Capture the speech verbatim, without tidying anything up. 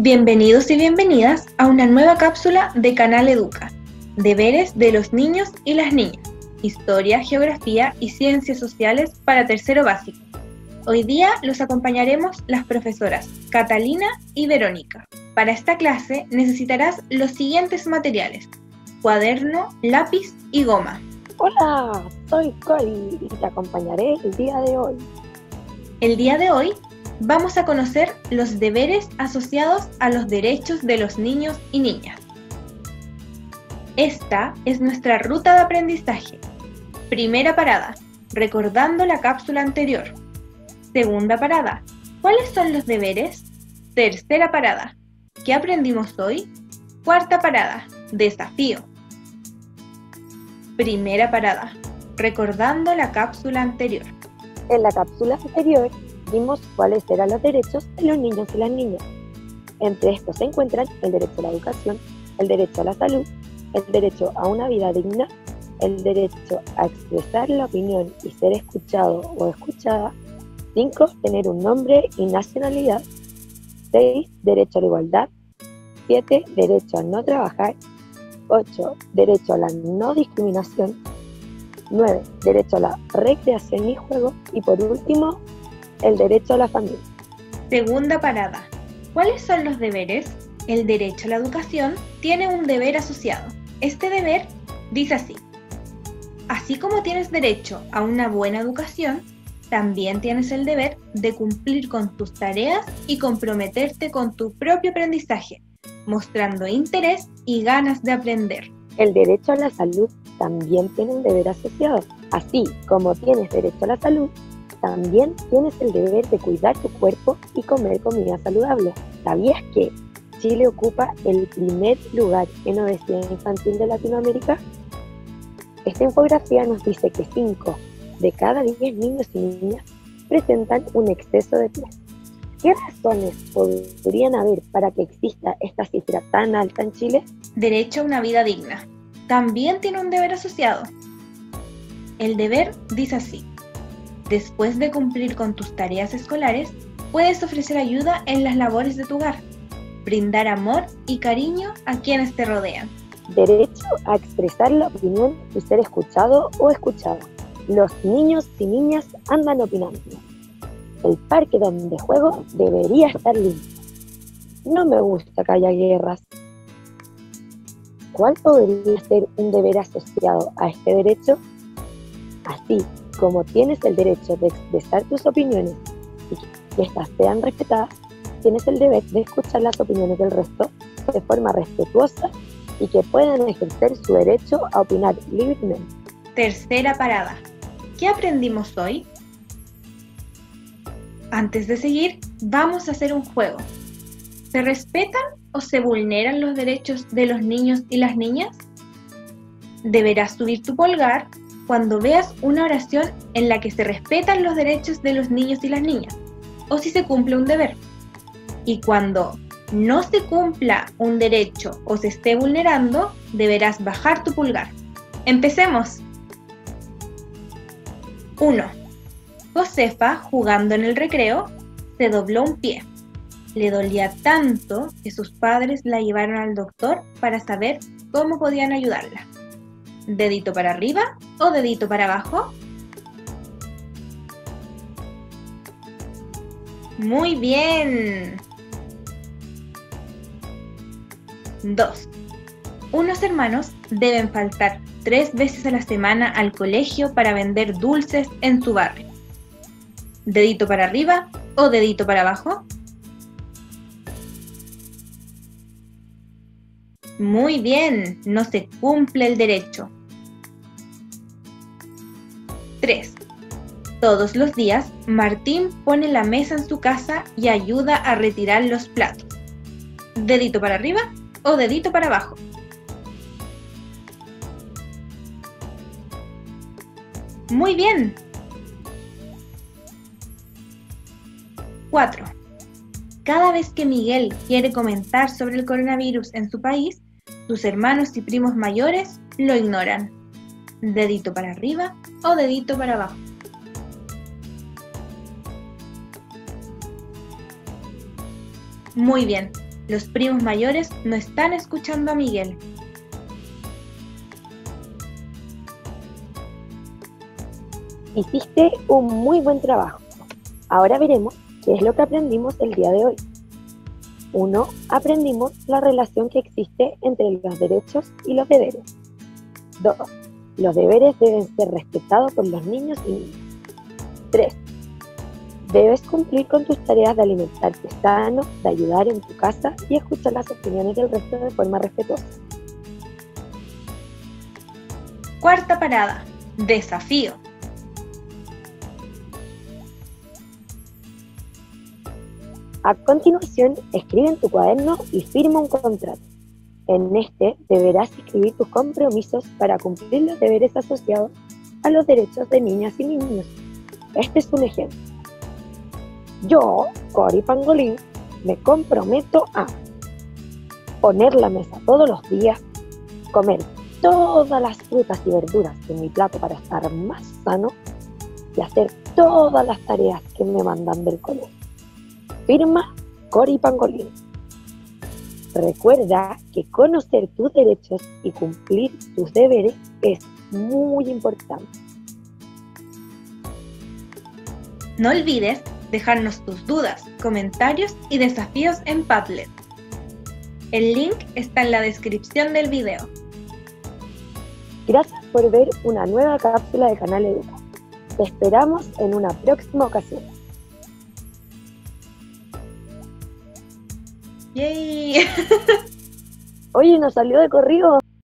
Bienvenidos y bienvenidas a una nueva cápsula de Canal Educa, deberes de los niños y las niñas, historia, geografía y ciencias sociales para tercero básico. Hoy día los acompañaremos las profesoras Catalina y Verónica. Para esta clase necesitarás los siguientes materiales: cuaderno, lápiz y goma. Hola, soy Cori y te acompañaré el día de hoy. El día de hoy vamos a conocer los deberes asociados a los derechos de los niños y niñas. Esta es nuestra ruta de aprendizaje. Primera parada, recordando la cápsula anterior. Segunda parada, ¿cuáles son los deberes? Tercera parada, ¿qué aprendimos hoy? Cuarta parada, desafío. Primera parada, recordando la cápsula anterior. En la cápsula anterior vimos cuáles eran los derechos de los niños y las niñas. Entre estos se encuentran el derecho a la educación, el derecho a la salud, el derecho a una vida digna, el derecho a expresar la opinión y ser escuchado o escuchada. cinco. Tener un nombre y nacionalidad. seis. Derecho a la igualdad. siete. Derecho a no trabajar. ocho. Derecho a la no discriminación. nueve. Derecho a la recreación y juego. Y por último, el derecho a la familia. Segunda parada. ¿Cuáles son los deberes? El derecho a la educación tiene un deber asociado. Este deber dice así: así como tienes derecho a una buena educación, también tienes el deber de cumplir con tus tareas y comprometerte con tu propio aprendizaje, mostrando interés y ganas de aprender. El derecho a la salud también tiene un deber asociado. Así como tienes derecho a la salud, también tienes el deber de cuidar tu cuerpo y comer comida saludable. ¿Sabías que Chile ocupa el primer lugar en obesidad infantil de Latinoamérica? Esta infografía nos dice que cinco de cada diez niños y niñas presentan un exceso de peso. ¿Qué razones podrían haber para que exista esta cifra tan alta en Chile? Derecho a una vida digna. También tiene un deber asociado. El deber dice así: después de cumplir con tus tareas escolares, puedes ofrecer ayuda en las labores de tu hogar, brindar amor y cariño a quienes te rodean. Derecho a expresar la opinión y ser escuchado o escuchada. Los niños y niñas andan opinando. El parque donde juego debería estar limpio. No me gusta que haya guerras. ¿Cuál podría ser un deber asociado a este derecho? Así como tienes el derecho de expresar tus opiniones y que estas sean respetadas, tienes el deber de escuchar las opiniones del resto de forma respetuosa y que puedan ejercer su derecho a opinar libremente. Tercera parada. ¿Qué aprendimos hoy? Antes de seguir, vamos a hacer un juego. ¿Se respetan o se vulneran los derechos de los niños y las niñas? Deberás subir tu pulgar cuando veas una oración en la que se respetan los derechos de los niños y las niñas, o si se cumple un deber. Y cuando no se cumpla un derecho o se esté vulnerando, deberás bajar tu pulgar. ¡Empecemos! uno. Josefa, jugando en el recreo, se dobló un pie. Le dolía tanto que sus padres la llevaron al doctor para saber cómo podían ayudarla. ¿Dedito para arriba o dedito para abajo? ¡Muy bien! dos. Unos hermanos deben faltar tres veces a la semana al colegio para vender dulces en su barrio. ¿Dedito para arriba o dedito para abajo? Muy bien, no se cumple el derecho. tres. Todos los días, Martín pone la mesa en su casa y ayuda a retirar los platos. ¿Dedito para arriba o dedito para abajo? Muy bien. cuatro. Cada vez que Miguel quiere comentar sobre el coronavirus en su país, sus hermanos y primos mayores lo ignoran. ¿Dedito para arriba o dedito para abajo? Muy bien. Los primos mayores no están escuchando a Miguel. Hiciste un muy buen trabajo. Ahora veremos qué es lo que aprendimos el día de hoy. uno. Aprendimos la relación que existe entre los derechos y los deberes. dos. Los deberes deben ser respetados por los niños y niñas. tres. Debes cumplir con tus tareas de alimentarte sano, de ayudar en tu casa y escuchar las opiniones del resto de forma respetuosa. Cuarta parada. Desafío. A continuación, escribe en tu cuaderno y firma un contrato. En este deberás escribir tus compromisos para cumplir los deberes asociados a los derechos de niñas y niños. Este es un ejemplo. Yo, Cori Pangolín, me comprometo a poner la mesa todos los días, comer todas las frutas y verduras de mi plato para estar más sano y hacer todas las tareas que me mandan del colegio. Firma Cori Pangolín. Recuerda que conocer tus derechos y cumplir tus deberes es muy importante. No olvides dejarnos tus dudas, comentarios y desafíos en Padlet. El link está en la descripción del video. Gracias por ver una nueva cápsula de Canal Educa. Te esperamos en una próxima ocasión. ¡Yay! Oye, nos salió de corrido.